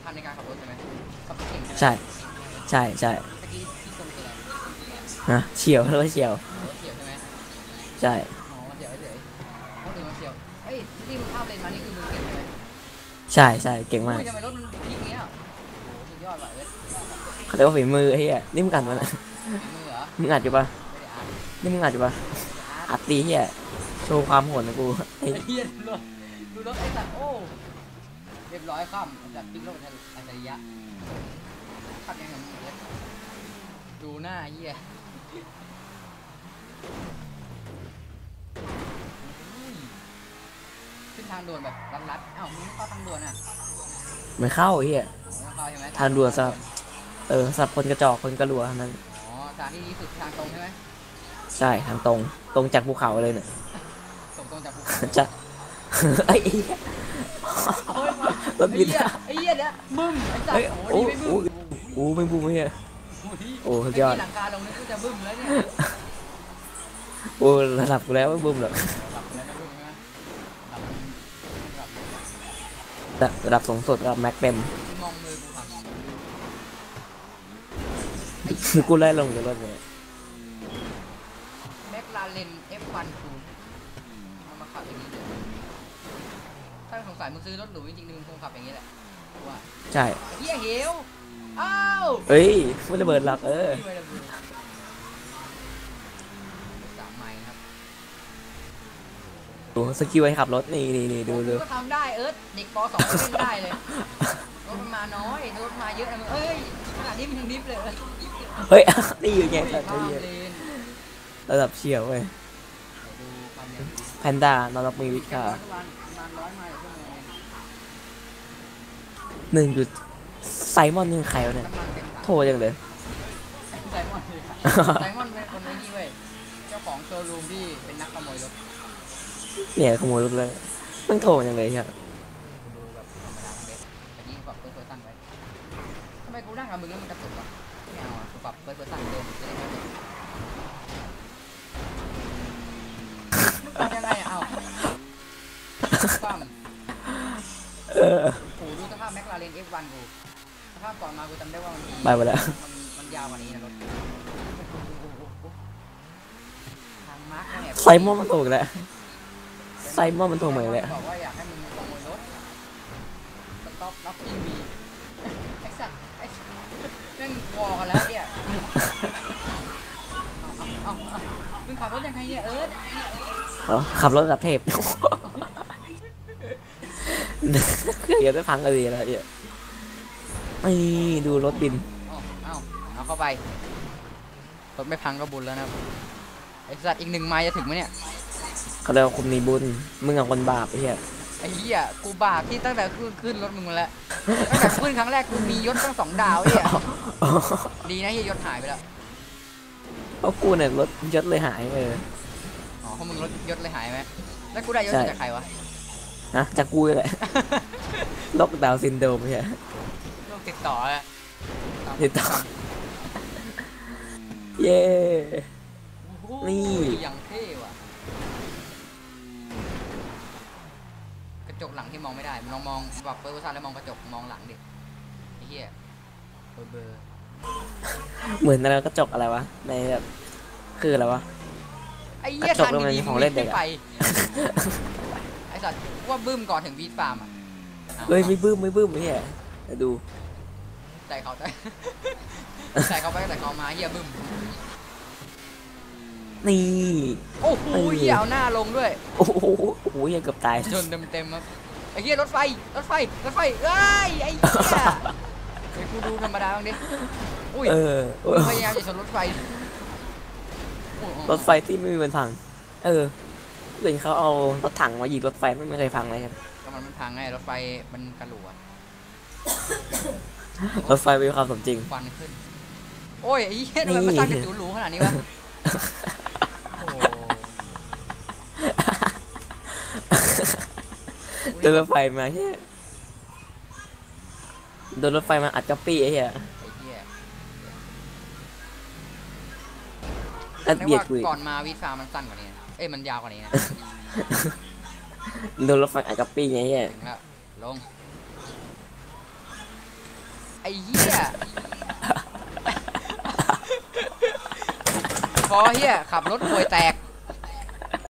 คัญในการขับรถใช่ไหมขับเก่งใช่ใช่ใช่ตะกี้ที่ชนคืออะไรนะเฉียวแล้วก็เฉียวเฉียวใช่ไหมใช่อ๋อเฉียวเฉยเขาถึงมาเฉียวเฮ้ยที่มึงข้ามเลนมานี่คือมึงเก่งใช่ไหมใช่ใช่เก่งอุ้มากยทำไมรถมันพลิกเงี้ยโอ้สุดยอดว่ะเว้ยเขาเรียกว่าฝีมือไอ้เหี้ยนี่มึงอัดมันมือเหรอมึงอัดอยู่ปะไม่ได้อ่านนี่มึงอัดอยู่ปะอาร์ตอัดตีเหี้ยโชว์ความโหดนะกูไอ้ไอ้เหี้ยดูรถไอ้สัตว์โอ้เรียบร้อยข้ามจากพลิกรถอัจฉริยะขับยังไงมึงดูหน้าเหี้ยขึ้นทางด่วนแบบลัดๆอ้าวมึงไม่เข้าทางด่วนอ่ะไม่เข้าไอ้เหี้ยไม่เข้าใช่ไหมทางด่วนสำหรับสำหรับคนกระจอกคนกระหลัวเท่านั้นอ๋อทางที่ดีสุดทางตรงใช่ไหมใช่ทางตรงตรงจากภูเขาเลยเนี่ยตรงจากภูเขาจะไอ้เหี้ยรถบินไอ้เหี้ยเนี่ยบึ้มไอ้สัตเฮ้ยว์โอ้โอ้ดีไม่บึ้มโอ้ไม่บูมไม่เหี้ยโอ้สุดยอดหลังคาลงนี่ก็จะบึ้มแล้วเนี่ยโอ้ระดับกูแล้วไม่บูมหรอกหลับแล้วนะบึ้มนะหลับหลับแต่ระดับสูงสุดระดับแม็กเต็มมองมือกูทำกูไล่ลงจากรถเลยแม็กลาเรน F1 คูเอามาขับอย่างนี้เลยถ้าสงสัยมึงซื้อรถหรูจริงๆมึงคงขับอย่างนี้แหละว่าใช่เฮียเหวอ้าวเอ้ยไม่ระเบิดหลักสามไม้ครับดูสกิลให้ขับรถนี่ดูดูก็ทำได้เด็กป .2 ก็เล่นได้เลยรถมันมาน้อยรถมาเยอะนะมึงเอ้ยขนาดนี้มันยังดิฟเลยเฮ้ยนี่อยู่ไงสัตว์ข้ามเหี้ยเลนระดับเฉียวเว้ยดูความเร็วแพนด้านอนรับมีวิชาประมาณ100 ไมล์ต่อชั่วโมงหนึ่งจุดไซมอนนี่ใครวะเนี่ยน้ำมันเต็มถังโทรจังเลยไซมอนเลยไซมอนเป็นคนไอ้นี่เว้ยเจ้าของโชว์รูมที่เป็นนักขโมยรถเนี่ยขโมยรถเลยมันโทรจังเลยครับดูแบบธรรมดาเด็กแต่นี่ปรับเปิดตั้งไว้ทำไมกูนั่งกับมึงแล้วมันกระตุกวะไม่เอาอ่ะกูปรับเปิดตั้งเดิมจะได้ไม่กระตุกปรับยังไงอ่ะเอ้าปั้ม โอ้ดูสภาพแมคลาเรน F1 กูสภาพก่อนมากูจำได้ว่ามันมีไปหมดแล้วมันยาวกว่านี้นะรถทางมาร์กเนี่ยไซมอนมันถูกแล้วไซมอนมันถูกเหมือนเลยบอกว่าอยากให้มึงขโมยรถสต็อปล็อกทีวีไอ้สัตว์ไอ้เรื่องวอกันแล้วเนี่ยเอามึงขับรถยังไงเนี่ยขับรถแบบเทพเดี๋ยวได้พังกันดีแล้วเนี่ยนี่ดูรถบินเอาเข้าไปรถไม่พังก็บุญแล้วนะไอ้สัตว์อีก1 ไมล์จะถึงไหมเนี่ยเขาเรียกว่าคุณมีบุญมึงกับคนบาปไอ้เหี้ยไอ้เหี้ยกูบาปที่ตั้งแต่ขึ้นรถมึงมาแล้วตั้งแต่ขึ้นครั้งแรกกูมียศตั้ง2 ดาวไอ้เหี้ยดีนะเหี้ยยศหายไปแล้วเพราะกูเนี่ยรถยศเลยหายอ๋อเพราะมึงรถยศเลยหายไหมแล้วกูได้ยศจากใครวะนะจากกูเลยล็อกดาวน์ซินโดรมใช่โรคติดต่ออะติดต่อเย้ นี่อย่างเท่ว่ะกระจกหลังที่มองไม่ได้มึงลองมองแบบเปิดประตูแล้วมองกระจกมองหลังดิไอ้เหี้ยเบอร์เหมือนอะไรกระจกอะไรวะในแบบคืออะไรวะไอ้เหี้ยกระจกทางดีของเล่นเด็กอะไปไอ้สัตว์ว่าบึ้มก่อนถึงวีดฟาร์มอ่ะเฮ้ยไม่บึ้มไม่เหี้ยดูใจเขาใจเขาไปแต่เขามาเหี้ยบึ้มนี่โอ้โหเหี้ยเอาหน้าลงด้วยโอ้โหยังเกือบตายชนเต็มครับไอ้เหี้ยรถไฟเอ้ยไอ้เหี้ยเดี๋ยวกูดูธรรมดาบ้างดิอุ้ยพยายามจะชนรถไฟรถไฟที่ไม่มีวันพังเห็นเขาเอารถถังมายิงรถไฟไม่เคยพังเลยครับก็มันพังไงรถไฟมันกระหลัวรถไฟมีความสมจริงควันขึ้นโอ้ยไอ้เหี้ยทำไมมาสร้างกระจุหรูขนาดนี้วะโดนรถไฟมาเฮ้ยโดนรถไฟมาอัดก๊อปปี้ไอ้เหี้ยอัดเบียดกูก่อนมาวีซ่ามันสั้นกว่านี้มันยาวกว่านี้นะโดนรถไฟอัดก๊อปปี้ไงเหี้ยถึงแล้วลงอ้เหี้ยพอเหี้ยขับรถห่วยแตก